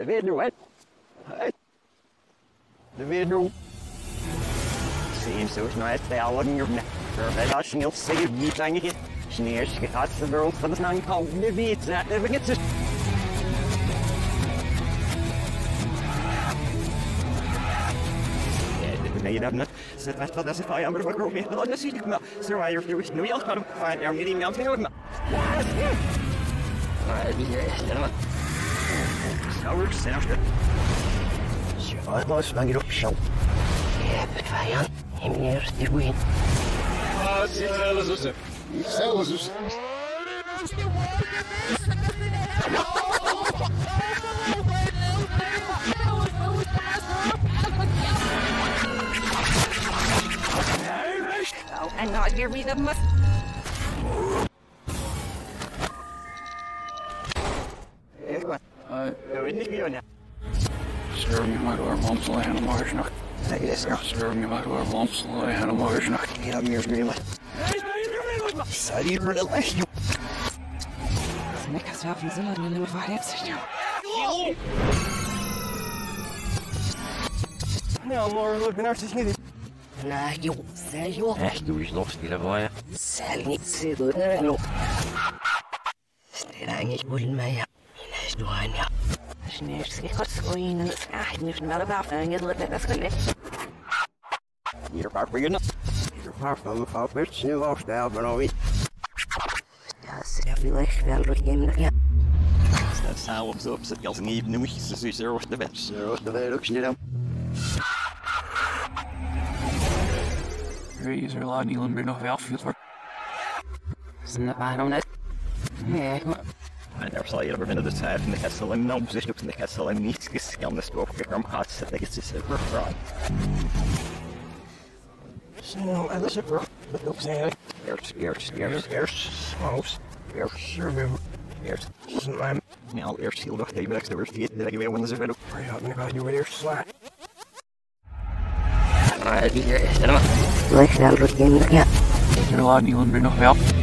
De wederwet. De wederdoel. Seems so snel as they all looking your neck. Perfect. Als je niet zeker niet aan je sneers gaat de wereld van de snang komen. De weet dat we get to. Nee, dat net. Zet wat dat is fijn, maar wat groot meer. Dat zie ik maar. Survivor views nu al kan find our meeting now too. Maar die is dan maar. Sauer, sauer. Wat was dan hier op show? Ja, het fijn. En hier is die win. Ah, zelfs dus. Zelfs dus. And not hear me the must. Stir me maar door momsel en morgen nog. Zeg eens, ja. Stir me maar door momsel en morgen nog. Ik heb meer vrienden. Zou die voor de les? Ik ga zelf niet zullen in de waarheid. Nou, morgen lukt het hartstikke niet. Nou, joh, zeg joh. Echt, doe eens los, die erbij. Zeg niet, zit er nog. Stel eigenlijk moeten mij ja. Nee, doe aan ja. Nee, ik ga schoon en het gaat niet meer naar de en je lukt net als geluk. Hier paar voor je nog. Hier paar van me van het snel afstel van ooit. Ja, ze hebben licht wel door de game ja. Dat zou op zo op zit als een even noem ik ze zo op de bed. Zo op de bed ook snel. Is er laat niemand meer nog wel veel voor. Is dat waarom net? Nee, maar. En daar zal je er binnen de tijd van de kessel en nou zich op de kessel en niets gescande stoken om gaat zetten. Het is super fraud. Zo, en dat is super. Dat ook zeggen. Eerst. Moos. Eerst. Nou, eerst heel dag tegen de eerste keer dat ik weer wanneer ze verder. Maar ja, dan ga je weer eerst slaan. Maar die is er maar. Leg nou door de game, ja. Is er laat niemand meer nog wel.